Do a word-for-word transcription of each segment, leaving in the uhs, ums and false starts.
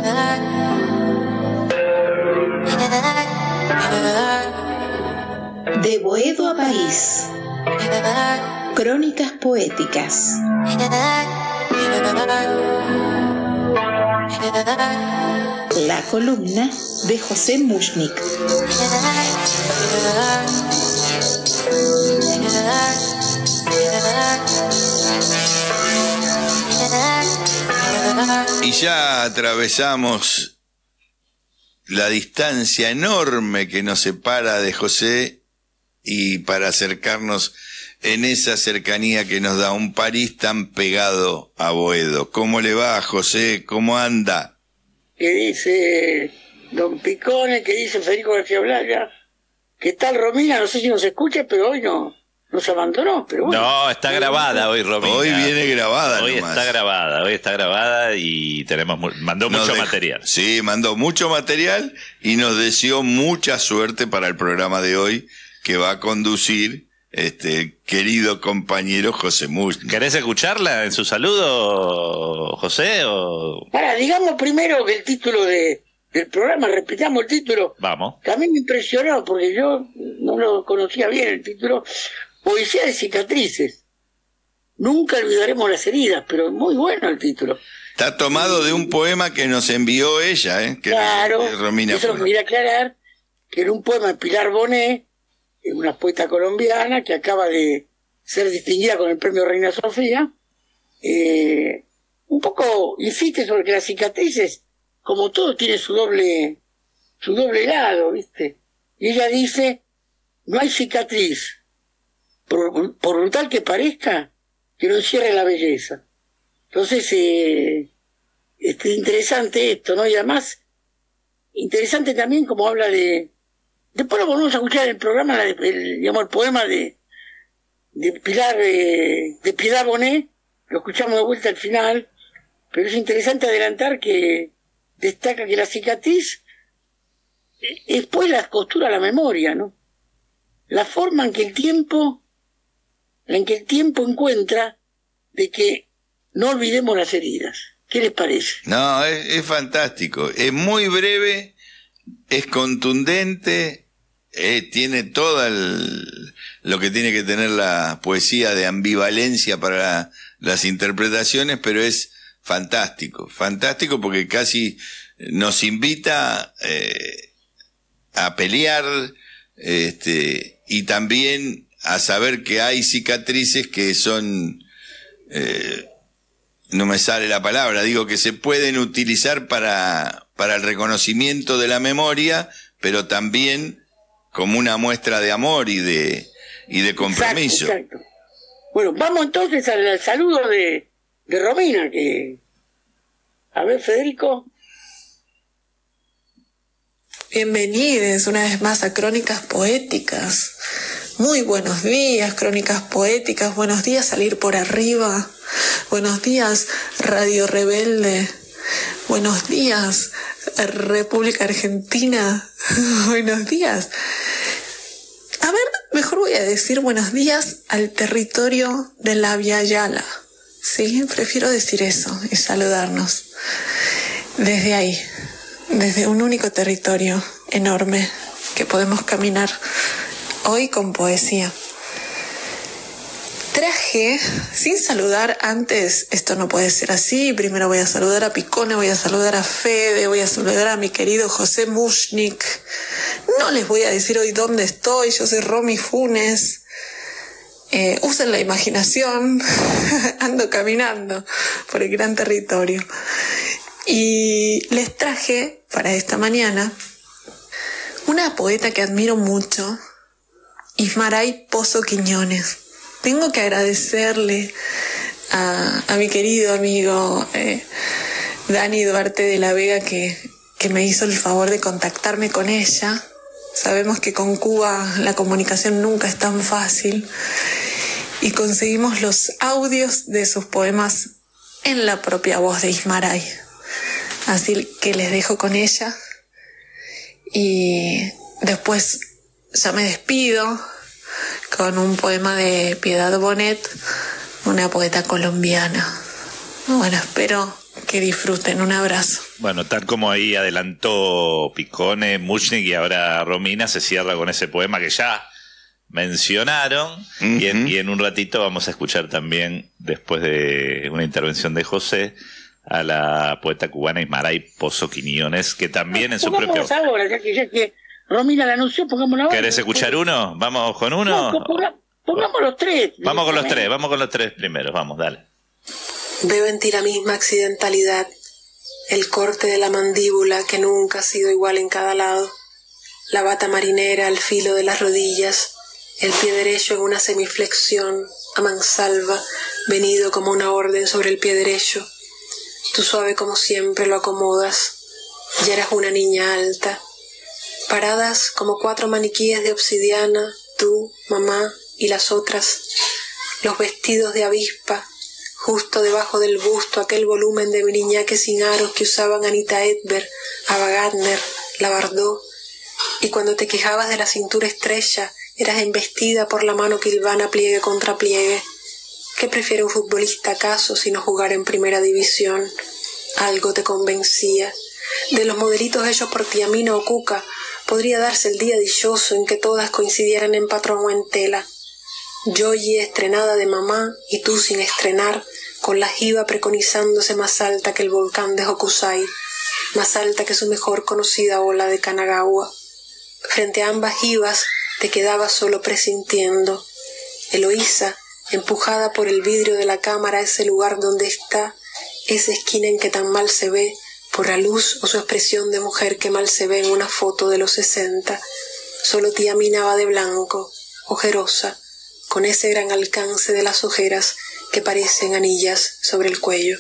De Boedo a París. Crónicas poéticas. La columna de José Mushnik. Y ya atravesamos la distancia enorme que nos separa de José, y para acercarnos en esa cercanía que nos da un París tan pegado a Boedo. ¿Cómo le va, José? ¿Cómo anda? ¿Qué dice don Picone? ¿Qué dice Federico García Blaya? ¿Qué tal Romina? No sé si nos escucha, pero hoy no nos abandonó. Pero bueno, no, está grabada hoy, Romina. Hoy viene grabada Hoy nomás. está grabada, hoy está grabada y tenemos mandó Nos mucho dejó, material. Sí, mandó mucho material y nos deseó mucha suerte para el programa de hoy, que va a conducir este querido compañero José Mushnik. ¿Querés escucharla en su saludo, José? O... Para, digamos primero que el título de, del programa, repitamos el título. Vamos. Que a mí me impresionó porque yo no lo conocía bien el título. Poesía de cicatrices. Nunca olvidaremos las heridas, pero muy bueno el título. Está tomado de un poema que nos envió ella, ¿eh? Que claro, es Romina eso lo Funes. quería aclarar, que era un poema de Pilar Bonet, una poeta colombiana que acaba de ser distinguida con el premio Reina Sofía, eh, un poco insiste sobre que las cicatrices, como todo, tiene su doble, su doble lado, ¿viste? Y ella dice, no hay cicatriz, por, por brutal que parezca, que no encierre la belleza. Entonces, eh, es interesante esto, ¿no? Y además, interesante también como habla de... Después lo volvemos a escuchar en el programa, el, el, digamos, el poema de, de Pilar, de, de Piedad Bonet, lo escuchamos de vuelta al final, pero es interesante adelantar que destaca que la cicatriz es pues la costura a la memoria, ¿no? La forma en que el tiempo, en que el tiempo encuentra de que no olvidemos las heridas. ¿Qué les parece? No, es, es fantástico, es muy breve, es contundente. Eh, tiene todo el, lo que tiene que tener la poesía de ambivalencia para la, las interpretaciones, pero es fantástico, fantástico porque casi nos invita eh, a pelear este, y también a saber que hay cicatrices que son, eh, no me sale la palabra, digo que se pueden utilizar para, para el reconocimiento de la memoria, pero también como una muestra de amor y de y de compromiso. Exacto, exacto. Bueno, vamos entonces al, al saludo de, de Romina, que... A ver, Federico. Bienvenidos una vez más a Crónicas Poéticas. Muy buenos días, Crónicas Poéticas. Buenos días, Salir por Arriba. Buenos días, Radio Rebelde. Buenos días, República Argentina. Buenos días. A ver, mejor voy a decir buenos días al territorio de la Via Yala. Sí, prefiero decir eso y saludarnos. Desde ahí, desde un único territorio enorme que podemos caminar hoy con poesía. Traje, sin saludar antes, esto no puede ser así, primero voy a saludar a Picone, voy a saludar a Fede, voy a saludar a mi querido José Mushnik. No les voy a decir hoy dónde estoy, yo soy Romy Funes. Eh, usen la imaginación, ando caminando por el gran territorio. Y les traje para esta mañana una poeta que admiro mucho, Ismaray Pozo Quiñones. Tengo que agradecerle a, a mi querido amigo eh, Dani Duarte de la Vega que, que me hizo el favor de contactarme con ella. Sabemos que con Cuba la comunicación nunca es tan fácil y conseguimos los audios de sus poemas en la propia voz de Ismaray. Así que les dejo con ella y después ya me despido con un poema de Piedad Bonet, una poeta colombiana. Bueno, espero Que disfruten, un abrazo. Bueno, tal como ahí adelantó Picone, Mushnik y ahora Romina, se cierra con ese poema que ya mencionaron. Uh-huh. y, en, y en un ratito vamos a escuchar también, después de una intervención de José, a la poeta cubana Ismaray Pozo Quiñones, que también no, en su propio... ahora, ya que, ya que Romina la anunció, pongámosla ahora. ¿Querés escuchar uno? ¿Vamos con uno? No, ponga, pongamos los tres. Vamos con los tres, vamos con los tres primeros, vamos, dale. Veo en ti la misma accidentalidad, el corte de la mandíbula que nunca ha sido igual en cada lado, la bata marinera al filo de las rodillas, el pie derecho en una semiflexión, a mansalva, venido como una orden sobre el pie derecho. Tú suave como siempre lo acomodas, ya eras una niña alta. Paradas como cuatro maniquíes de obsidiana, tú, mamá y las otras, los vestidos de avispa, justo debajo del busto aquel volumen de briñaque sin aros que usaban Anita Edberg, Ava Gardner, la Bardot, y cuando te quejabas de la cintura estrecha, eras embestida por la mano que hilvana pliegue contra pliegue. ¿Qué prefiere un futbolista acaso sino jugar en primera división? Algo te convencía. De los modelitos hechos por Tiamina o Cuca, podría darse el día dichoso en que todas coincidieran en patrón o en tela. Yoyi estrenada de mamá y tú sin estrenar, con la jiba preconizándose más alta que el volcán de Hokusai, más alta que su mejor conocida ola de Kanagawa. Frente a ambas jibas te quedabas solo presintiendo. Eloísa, empujada por el vidrio de la cámara a ese lugar donde está, esa esquina en que tan mal se ve, por la luz o su expresión de mujer que mal se ve en una foto de los sesenta, solo tía Mina va de blanco, ojerosa, con ese gran alcance de las ojeras que parecen anillas sobre el cuello.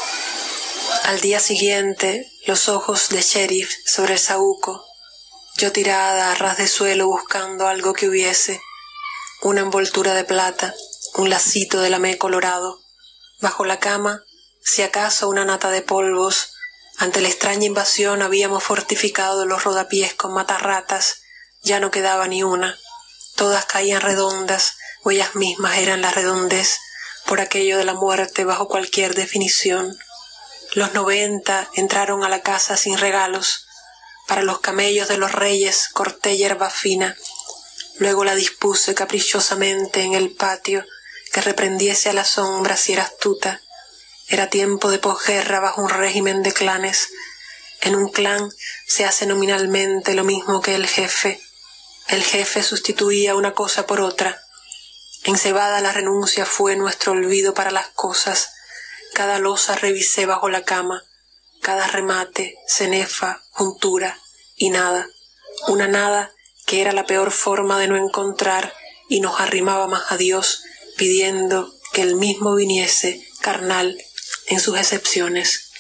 Al día siguiente, los ojos de sheriff sobre el saúco, yo tirada a ras de suelo buscando algo que hubiese, una envoltura de plata, un lacito de lamé colorado, bajo la cama, si acaso una nata de polvos. Ante la extraña invasión habíamos fortificado los rodapiés con matarratas, ya no quedaba ni una, todas caían redondas, o ellas mismas eran la redondez, por aquello de la muerte bajo cualquier definición. Los noventa entraron a la casa sin regalos, para los camellos de los reyes corté hierba fina, luego la dispuse caprichosamente en el patio, que reprendiese a la sombra si era astuta. Era tiempo de posguerra bajo un régimen de clanes. En un clan se hace nominalmente lo mismo que el jefe. El jefe sustituía una cosa por otra. Encebada la renuncia fue nuestro olvido para las cosas. Cada losa revisé bajo la cama, cada remate, cenefa, juntura, y nada. Una nada que era la peor forma de no encontrar y nos arrimaba más a Dios, pidiendo que él mismo viniese, carnal, en sus excepciones.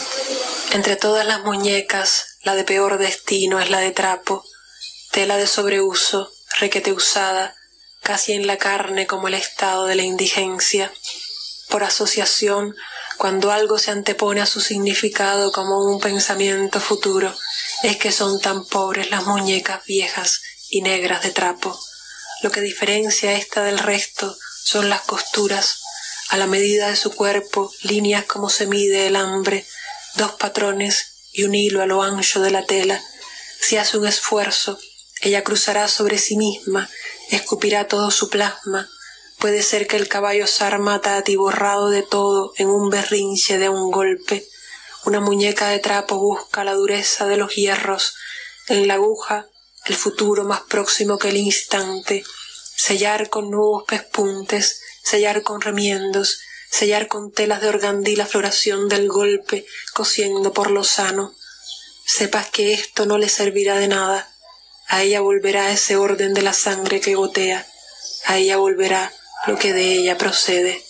Entre todas las muñecas, la de peor destino es la de trapo, tela de sobreuso, requete usada, casi en la carne como el estado de la indigencia. Por asociación, cuando algo se antepone a su significado como un pensamiento futuro, es que son tan pobres las muñecas viejas y negras de trapo. Lo que diferencia esta del resto son las costuras, a la medida de su cuerpo, líneas como se mide el hambre, dos patrones y un hilo a lo ancho de la tela. Si hace un esfuerzo, ella cruzará sobre sí misma, escupirá todo su plasma. Puede ser que el caballo sarmata atiborrado de todo en un berrinche de un golpe. Una muñeca de trapo busca la dureza de los hierros, en la aguja el futuro más próximo que el instante, sellar con nuevos pespuntes, sellar con remiendos, sellar con telas de organdí la floración del golpe, cosiendo por lo sano. Sepas que esto no le servirá de nada. A ella volverá ese orden de la sangre que gotea. A ella volverá lo que de ella procede.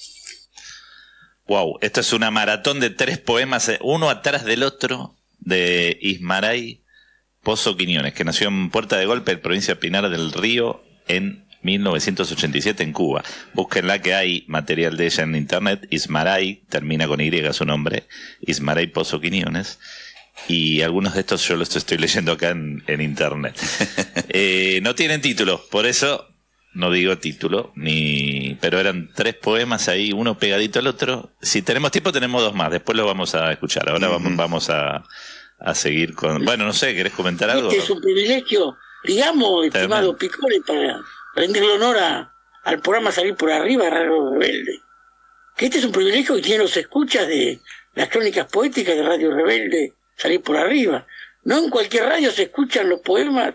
Wow, esto es una maratón de tres poemas, uno atrás del otro, de Ismaray Pozo Quiñones, que nació en Puerta de Golpe, en provincia de Pinar del Río, en mil novecientos ochenta y siete en Cuba. Búsquenla, que hay material de ella en internet. Ismaray, termina con Y su nombre, Ismaray Pozo Quiñones, y algunos de estos yo los estoy leyendo acá en, en internet. eh, no tienen título, por eso no digo título, ni pero eran tres poemas ahí, uno pegadito al otro. Si tenemos tiempo tenemos dos más, después lo vamos a escuchar. Ahora uh-huh. vamos, vamos a, a seguir con... Bueno, no sé, ¿querés comentar algo? Este es un privilegio, digamos, estimado Picone, para rendirle honor a, al programa Salir por Arriba, Radio Rebelde. Que este es un privilegio que tiene los escuchas de las crónicas poéticas de Radio Rebelde, Salir por Arriba. No en cualquier radio se escuchan los poemas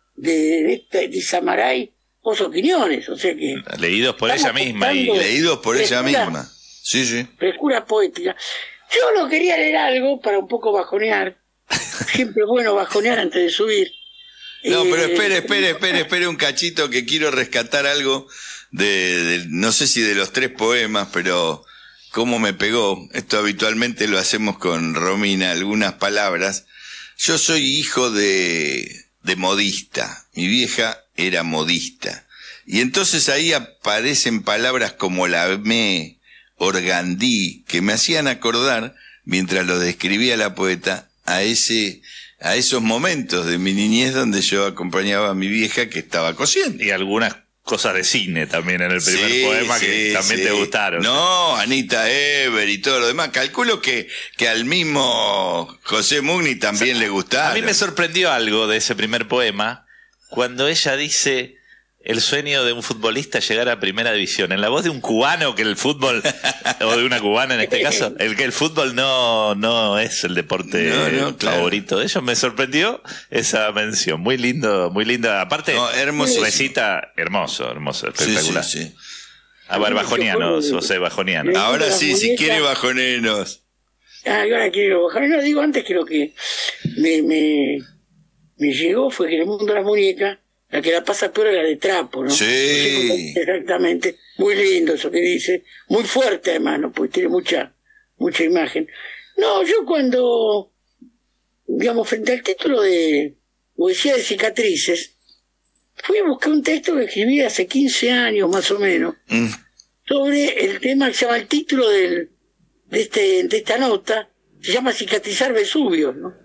de, de, de Samaray Pozo Quiñones, o sea que... Leídos por ella misma. y Leídos por ella misma. Sí, sí. Frescura poética. Yo no quería leer algo para un poco bajonear. Siempre es bueno bajonear antes de subir. No, eh, pero espere, espere, espere, espere un cachito que quiero rescatar algo de, de, no sé si de los tres poemas, pero cómo me pegó. Esto habitualmente lo hacemos con Romina, algunas palabras. Yo soy hijo de, de modista. Mi vieja era modista. Y entonces ahí aparecen palabras como la me, organdí, que me hacían acordar, mientras lo describía la poeta, a ese, a esos momentos de mi niñez donde yo acompañaba a mi vieja que estaba cosiendo. Y algunas cosas de cine también en el primer sí, poema sí, que también sí. te gustaron. No, Anita Ever y todo lo demás. Calculo que, que al mismo José Mugni también o sea, le gustaron. A mí me sorprendió algo de ese primer poema, cuando ella dice el sueño de un futbolista llegar a primera división. En la voz de un cubano que el fútbol, o de una cubana en este caso, el que el fútbol no, no es el deporte no, no, claro. favorito de ellos. Me sorprendió esa mención. Muy lindo, muy linda. Aparte, no, recita hermoso, hermoso, espectacular. Sí, sí, sí. A ver, bajonianos, José, bajonianos. Ahora sí, si quiere bajonenos. Ah, ahora quiero bajonenos. Digo, antes creo que me, me, me llegó fue que en el mundo de las muñecas, la que la pasa peor es la de trapo, ¿no? Sí. No sé exactamente. Muy lindo eso que dice. Muy fuerte además, ¿no? Porque tiene mucha, mucha imagen. No, yo cuando, digamos, frente al título de Poesía de Cicatrices, fui a buscar un texto que escribí hace quince años más o menos, mm. sobre el tema que se llama el título del, de, este, de esta nota, se llama Cicatrizar Vesubio, ¿no?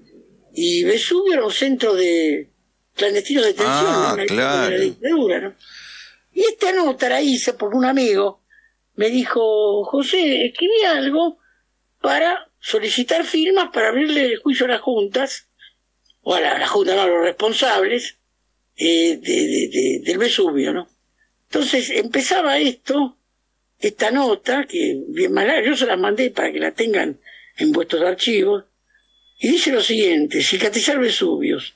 Y Vesubio era un centro de clandestinos de detención, ah, ¿no? Claro. De la dictadura, ¿no? Y esta nota la hice porque un amigo me dijo, José, escribí algo para solicitar firmas para abrirle el juicio a las juntas, o a la, a la junta, no, a los responsables eh, de, de, de, del Vesubio, ¿no? Entonces empezaba esto, esta nota, que bien mala, yo se la mandé para que la tengan en vuestros archivos, y dice lo siguiente: cicatrizar Vesuvios.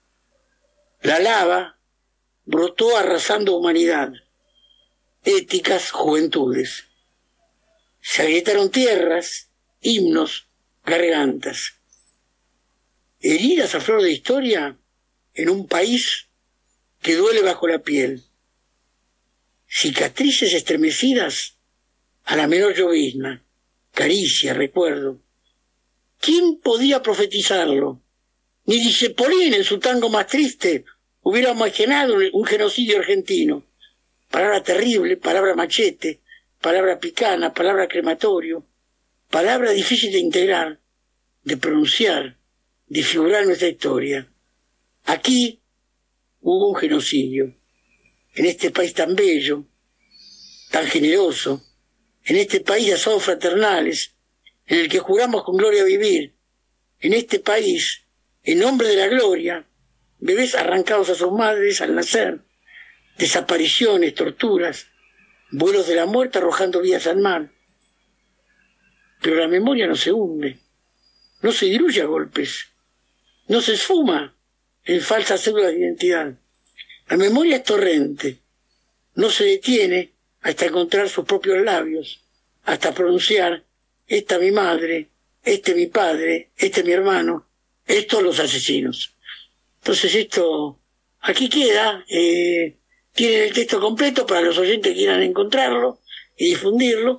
La lava brotó arrasando humanidad, éticas, juventudes. Se agrietaron tierras, himnos, gargantas. Heridas a flor de historia en un país que duele bajo la piel. Cicatrices estremecidas a la menor llovizna, caricia, recuerdo. ¿Quién podía profetizarlo? Ni Discepolín en su tango más triste hubiera imaginado un genocidio argentino. Palabra terrible, palabra machete, palabra picana, palabra crematorio, palabra difícil de integrar, de pronunciar, de figurar en nuestra historia. Aquí hubo un genocidio. En este país tan bello, tan generoso, en este país de asados fraternales, en el que juramos con gloria vivir, en este país, en nombre de la gloria, bebés arrancados a sus madres al nacer, desapariciones, torturas, vuelos de la muerte arrojando vidas al mar. Pero la memoria no se hunde, no se diluye a golpes, no se esfuma en falsas cédulas de identidad. La memoria es torrente, no se detiene hasta encontrar sus propios labios, hasta pronunciar: esta mi madre, este mi padre, este mi hermano, estos los asesinos. Entonces esto aquí queda, eh, tienen el texto completo para los oyentes que quieran encontrarlo y difundirlo.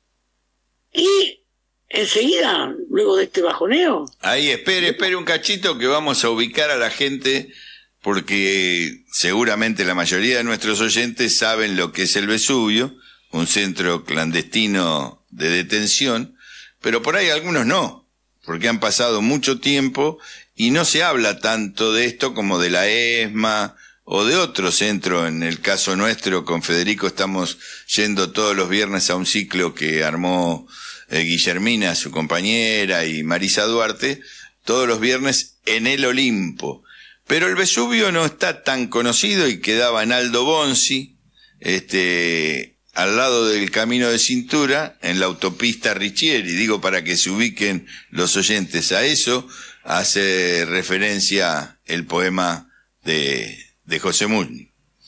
Y enseguida, luego de este bajoneo... Ahí, espere, espere un cachito que vamos a ubicar a la gente, porque seguramente la mayoría de nuestros oyentes saben lo que es el Vesubio, un centro clandestino de detención, pero por ahí algunos no, porque han pasado mucho tiempo y no se habla tanto de esto como de la ESMA o de otro centro. En el caso nuestro, con Federico, estamos yendo todos los viernes a un ciclo que armó eh, Guillermina, su compañera, y Marisa Duarte, todos los viernes en el Olimpo. Pero el Vesubio no está tan conocido y quedaba en Aldo Bonzi, este, al lado del Camino de Cintura, en la autopista Richieri. Digo, para que se ubiquen los oyentes, a eso hace referencia el poema de, de José Mushnik.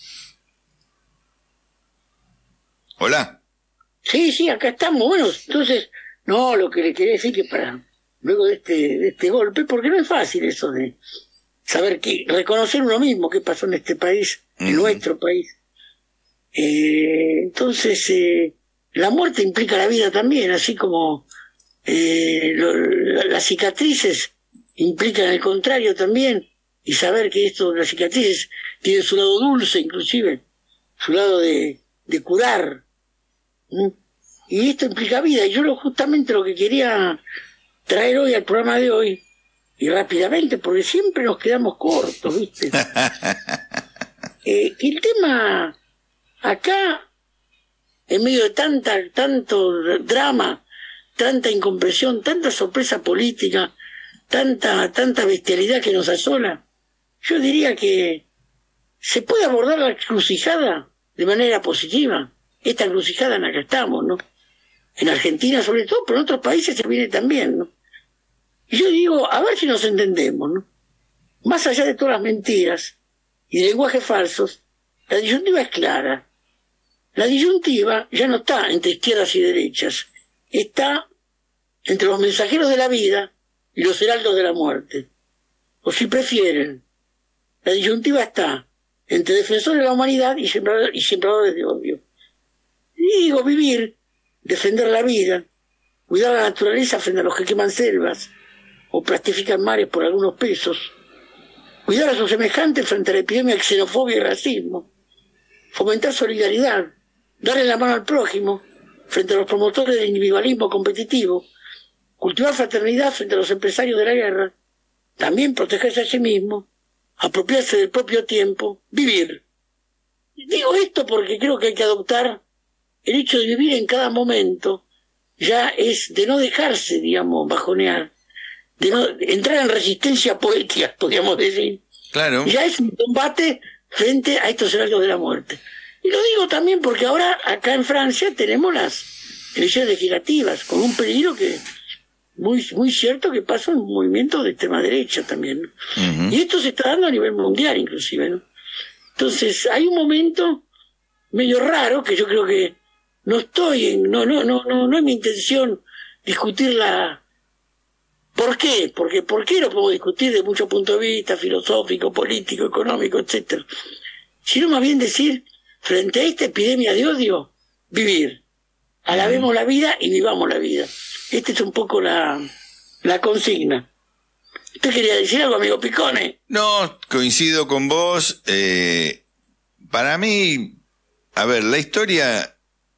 Hola. Sí, sí, acá estamos. Bueno, entonces, no, lo que le quería decir que para luego de este, de este golpe, porque no es fácil eso de saber que, reconocer uno mismo qué pasó en este país, uh-huh. en nuestro país. Eh, entonces, eh, la muerte implica la vida también, así como eh, lo, la, las cicatrices implican el contrario también, y saber que esto, las cicatrices tienen su lado dulce, inclusive, su lado de, de curar. ¿Mm? Y esto implica vida, y yo lo, justamente lo que quería traer hoy al programa de hoy, y rápidamente, porque siempre nos quedamos cortos, ¿viste? eh, que el tema acá, en medio de tanta, tanto drama, tanta incomprensión, tanta sorpresa política, tanta, tanta bestialidad que nos asola, yo diría que se puede abordar la encrucijada de manera positiva. Esta encrucijada en la que estamos, ¿no? En Argentina sobre todo, pero en otros países se viene también, ¿no? Y yo digo, a ver si nos entendemos, ¿no? Más allá de todas las mentiras y de lenguajes falsos, la disyuntiva es clara. La disyuntiva ya no está entre izquierdas y derechas, está entre los mensajeros de la vida y los heraldos de la muerte. O si prefieren, la disyuntiva está entre defensores de la humanidad y sembradores, y sembradores de odio. Y digo, vivir, defender la vida, cuidar la naturaleza frente a los que queman selvas o plastifican mares por algunos pesos, cuidar a sus semejantes frente a la epidemia de xenofobia y racismo, fomentar solidaridad, darle la mano al prójimo frente a los promotores del individualismo competitivo, cultivar fraternidad frente a los empresarios de la guerra, también protegerse a sí mismo, apropiarse del propio tiempo, vivir. Digo esto porque creo que hay que adoptar el hecho de vivir en cada momento, ya es de no dejarse, digamos, bajonear, de no entrar en resistencia poética, podríamos decir. Claro. Ya es un combate frente a estos heraldos de la muerte. Y lo digo también porque ahora acá en Francia tenemos las elecciones legislativas, con un peligro que muy muy cierto que pasa un movimiento de extrema derecha también, ¿no? Uh-huh. Y esto se está dando a nivel mundial inclusive, ¿no? Entonces hay un momento medio raro que yo creo que no estoy en, no no no no no es mi intención discutir la ¿por qué? Porque ¿por qué lo podemos discutir de muchos puntos de vista filosófico, político, económico, etcétera? Sino más bien decir, frente a esta epidemia de odio, vivir. Alabemos la vida y vivamos la vida. Esta es un poco la, la consigna. ¿Usted quería decir algo, amigo Picone? No, coincido con vos. Eh, para mí, a ver, la historia,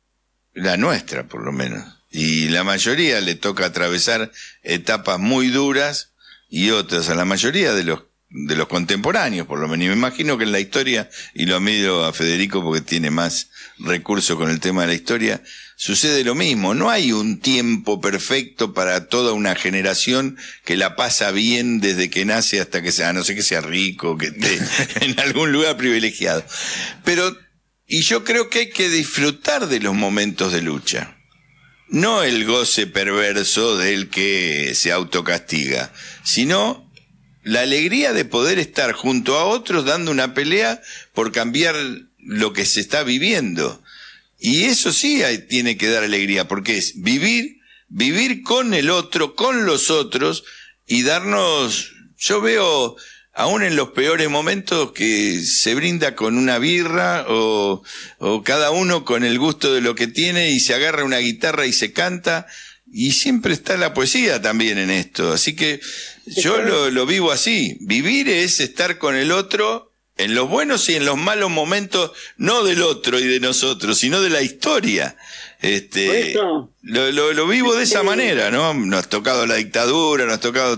la nuestra por lo menos, y la mayoría le toca atravesar etapas muy duras y otras, a la mayoría de los de los contemporáneos por lo menos, y me imagino que en la historia, y lo miro a Federico porque tiene más recursos con el tema de la historia, sucede lo mismo. No hay un tiempo perfecto para toda una generación que la pasa bien desde que nace hasta que sea, a no sé que sea rico, que esté en algún lugar privilegiado. Pero, y yo creo que hay que disfrutar de los momentos de lucha, no el goce perverso del que se autocastiga, sino la alegría de poder estar junto a otros dando una pelea por cambiar lo que se está viviendo. Y eso sí hay, tiene que dar alegría, porque es vivir, vivir con el otro, con los otros, y darnos, yo veo, aún en los peores momentos, que se brinda con una birra, o, o cada uno con el gusto de lo que tiene, y se agarra una guitarra y se canta, y siempre está la poesía también en esto. Así que yo lo, lo vivo así. Vivir es estar con el otro en los buenos y en los malos momentos, no del otro y de nosotros, sino de la historia. Este, lo, lo, lo vivo de esa manera, ¿no? Nos ha tocado la dictadura, nos ha tocado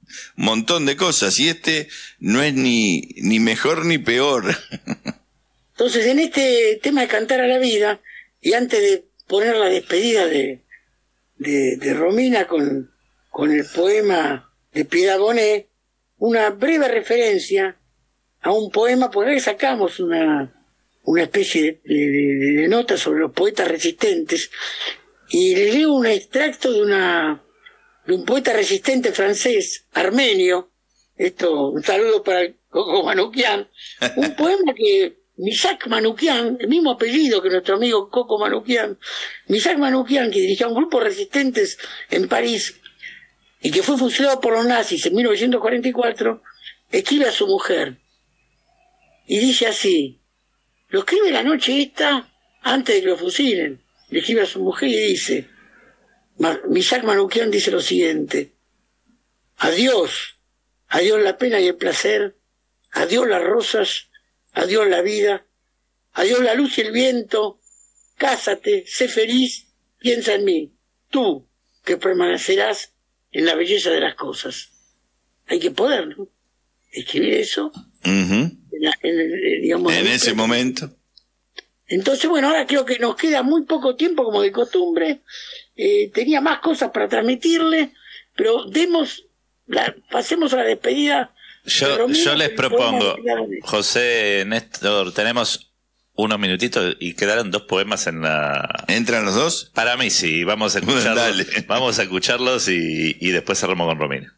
montón de cosas, y este no es ni, ni mejor ni peor. Entonces, en este tema de cantar a la vida, y antes de poner la despedida de, de, de Romina con, con el poema de Piedad Bonet, una breve referencia a un poema, porque ahí sacamos una, una especie de, de, de nota sobre los poetas resistentes, y les leo un extracto de una de un poeta resistente francés, armenio, esto, un saludo para el Coco Manoukian, un poema que Misak Manoukian, el mismo apellido que nuestro amigo Coco Manoukian, Misak Manoukian, que dirigía un grupo de resistentes en París y que fue fusilado por los nazis en mil novecientos cuarenta y cuatro, escribe a su mujer y dice así, lo escribe la noche esta antes de que lo fusilen, le escribe a su mujer y dice, Misak Manoukian dice lo siguiente, adiós, adiós la pena y el placer, adiós las rosas, adiós la vida, adiós la luz y el viento, cásate, sé feliz, piensa en mí, tú que permanecerás en la belleza de las cosas. Hay que poder, ¿no? Escribir eso uh-huh. en, la, en, el, digamos, en el, ese momento. Entonces, bueno, ahora creo que nos queda muy poco tiempo, como de costumbre. Eh, tenía más cosas para transmitirle, pero demos la, pasemos a la despedida. Yo, Romina, yo les propongo, José, Néstor, tenemos unos minutitos y quedaron dos poemas en la... ¿Entran los dos? Para mí sí, vamos a escucharlos, Dale. Vamos a escucharlos y, y después cerramos con Romina.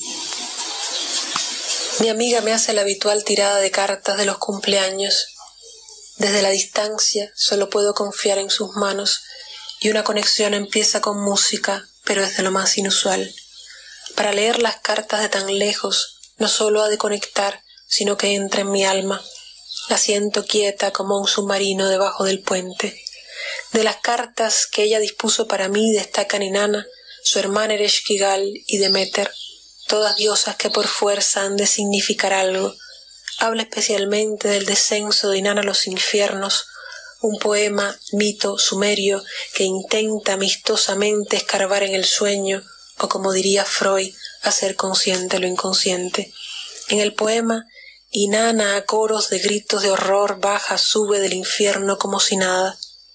Mi amiga me hace la habitual tirada de cartas de los cumpleaños. Desde la distancia solo puedo confiar en sus manos y una conexión empieza con música, pero es de lo más inusual. Para leer las cartas de tan lejos, no solo ha de conectar, sino que entra en mi alma. La siento quieta como un submarino debajo del puente. De las cartas que ella dispuso para mí destacan Inanna, su hermana Ereshkigal y Demeter, todas diosas que por fuerza han de significar algo. Habla especialmente del descenso de Inanna a los infiernos, un poema, mito, sumerio, que intenta amistosamente escarbar en el sueño, o como diría Freud, hacer consciente lo inconsciente. En el poema, Inanna a coros de gritos de horror baja, sube del infierno como si nada.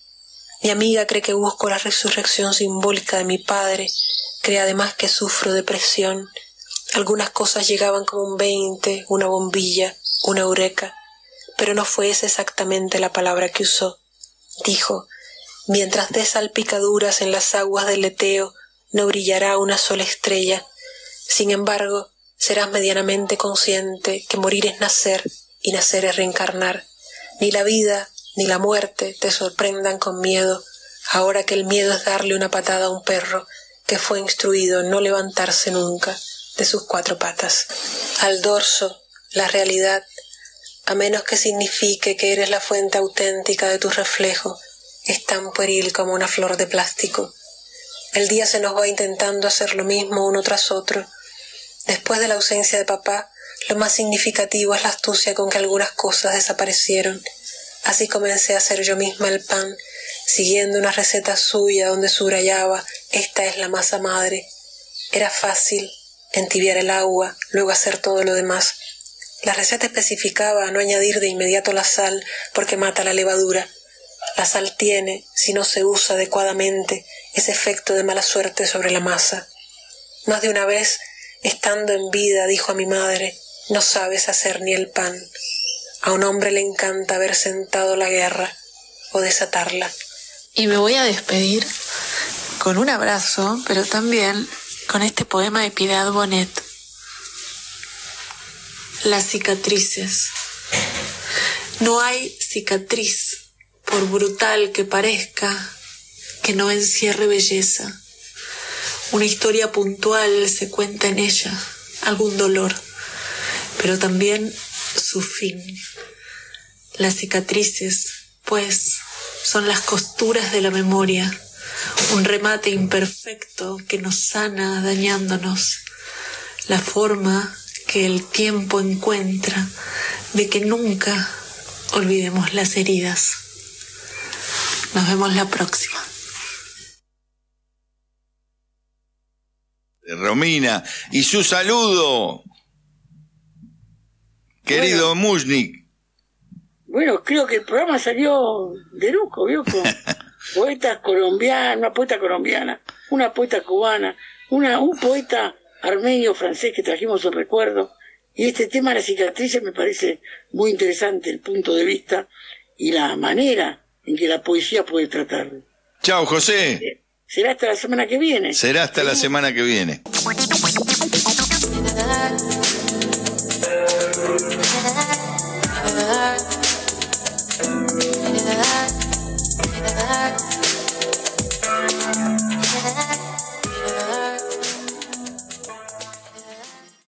Mi amiga cree que busco la resurrección simbólica de mi padre, cree además que sufro depresión. Algunas cosas llegaban como un veinte, una bombilla, una eureka, pero no fue esa exactamente la palabra que usó. Dijo, mientras des salpicaduras en las aguas del Leteo, no brillará una sola estrella. Sin embargo, serás medianamente consciente que morir es nacer y nacer es reencarnar. Ni la vida ni la muerte te sorprendan con miedo, ahora que el miedo es darle una patada a un perro que fue instruido en no levantarse nunca de sus cuatro patas. Al dorso, la realidad, a menos que signifique que eres la fuente auténtica de tu reflejo, es tan pueril como una flor de plástico. El día se nos va intentando hacer lo mismo uno tras otro. Después de la ausencia de papá, lo más significativo es la astucia con que algunas cosas desaparecieron. Así comencé a hacer yo misma el pan, siguiendo una receta suya donde subrayaba, esta es la masa madre. Era fácil entibiar el agua, luego hacer todo lo demás. La receta especificaba no añadir de inmediato la sal porque mata la levadura. La sal tiene, si no se usa adecuadamente, ese efecto de mala suerte sobre la masa. Más de una vez, estando en vida, dijo a mi madre, no sabes hacer ni el pan. A un hombre le encanta haber sentado la guerra o desatarla. Y me voy a despedir con un abrazo, pero también con este poema de Piedad Bonet. Las cicatrices. No hay cicatriz, por brutal que parezca, que no encierre belleza. Una historia puntual se cuenta en ella, algún dolor, pero también su fin. Las cicatrices, pues, son las costuras de la memoria, un remate imperfecto que nos sana dañándonos, la forma que el tiempo encuentra de que nunca olvidemos las heridas. Nos vemos la próxima. Romina. Y su saludo, querido bueno, Mushnik. Bueno, creo que el programa salió de lujo, ¿vio? Con poetas colombianos, una poeta colombiana, una poeta cubana, una, un poeta armenio francés que trajimos en recuerdo. Y este tema de las cicatrices me parece muy interesante, el punto de vista y la manera en que la poesía puede tratarlo. Chao, José. Será hasta la semana que viene. Será hasta la semana que viene.